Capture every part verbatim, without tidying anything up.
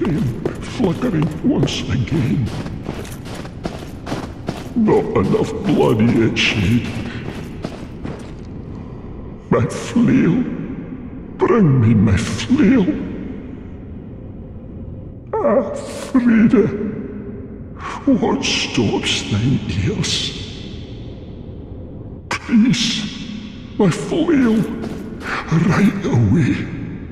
flame flickering once again. Not enough blood yet shed. My flail. Bring me my flail. Ah, Friede. What stops thine ears? Please, my flail, right away.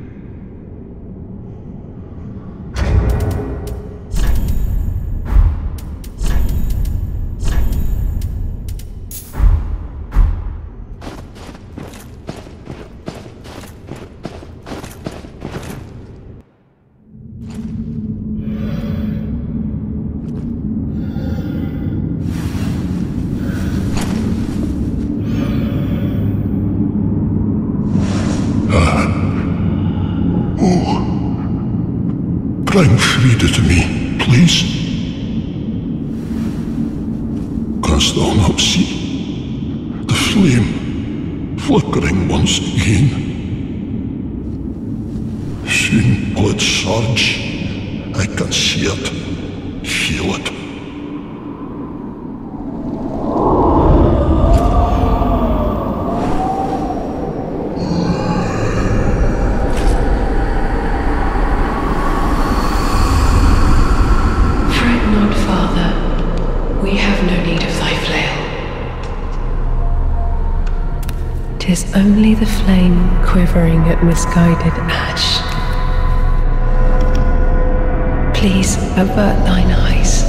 Bring Friede to me, please. Canst thou not see the flame flickering once again? Soon will it surge. I can see it, feel it. Tis only the flame quivering at misguided ash. Please avert thine eyes.